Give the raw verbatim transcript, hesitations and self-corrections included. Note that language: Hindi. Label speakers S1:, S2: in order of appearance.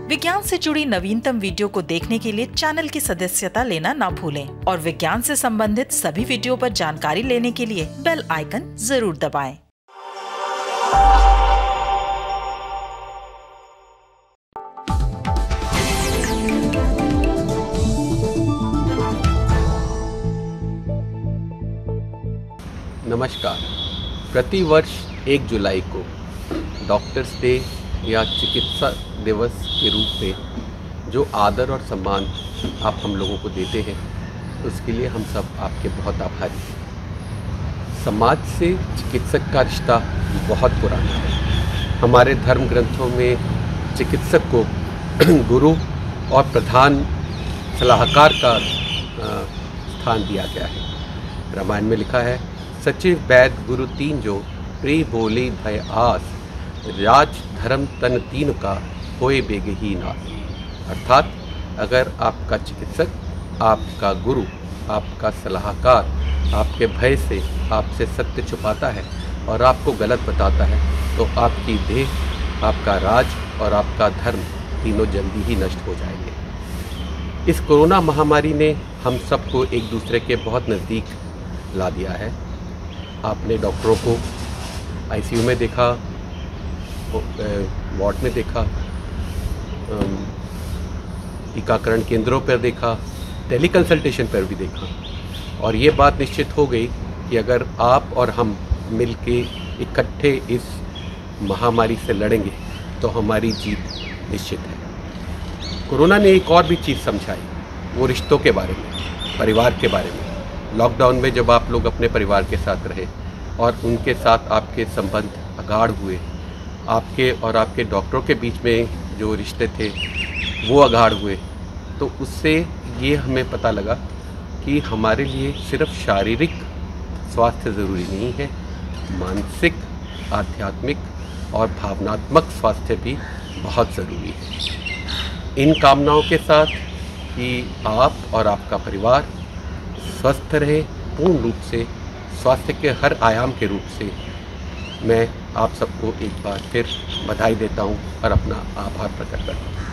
S1: विज्ञान से जुड़ी नवीनतम वीडियो को देखने के लिए चैनल की सदस्यता लेना ना भूलें और विज्ञान से संबंधित सभी वीडियो पर जानकारी लेने के लिए बेल आइकन जरूर दबाएं।
S2: नमस्कार। प्रतिवर्ष एक जुलाई को डॉक्टर्स डे या चिकित्सा दिवस के रूप में जो आदर और सम्मान आप हम लोगों को देते हैं, उसके लिए हम सब आपके बहुत आभारी हैं। समाज से चिकित्सक का रिश्ता बहुत पुराना है। हमारे धर्म ग्रंथों में चिकित्सक को गुरु और प्रधान सलाहकार का स्थान दिया गया है। रामायण में लिखा है, सचिव वैद गुरु तीन जो प्रे बोले भय आस, राज धर्म तन तीन का होए बेगे ही नास। अर्थात अगर आपका चिकित्सक, आपका गुरु, आपका सलाहकार आपके भय से आपसे सत्य छुपाता है और आपको गलत बताता है, तो आपकी देह, आपका राज और आपका धर्म तीनों जल्दी ही नष्ट हो जाएंगे। इस कोरोना महामारी ने हम सबको एक दूसरे के बहुत नज़दीक ला दिया है। आपने डॉक्टरों को आईसीयू में देखा, वार्ड में देखा, टीकाकरण केंद्रों पर देखा, टेली कंसल्टेशन पर भी देखा, और ये बात निश्चित हो गई कि अगर आप और हम मिलके इकट्ठे इस महामारी से लड़ेंगे तो हमारी जीत निश्चित है। कोरोना ने एक और भी चीज़ समझाई, वो रिश्तों के बारे में, परिवार के बारे में। लॉकडाउन में जब आप लोग अपने परिवार के साथ रहे और उनके साथ आपके संबंध अगाढ़ हुए, आपके और आपके डॉक्टरों के बीच में जो रिश्ते थे वो अगाढ़ हुए, तो उससे ये हमें पता लगा कि हमारे लिए सिर्फ शारीरिक स्वास्थ्य ज़रूरी नहीं है, मानसिक, आध्यात्मिक और भावनात्मक स्वास्थ्य भी बहुत ज़रूरी है। इन कामनाओं के साथ कि आप और आपका परिवार स्वस्थ रहे, पूर्ण रूप से स्वास्थ्य के हर आयाम के रूप से, मैं आप सबको एक बार फिर बधाई देता हूं और अपना आभार प्रकट करता हूं।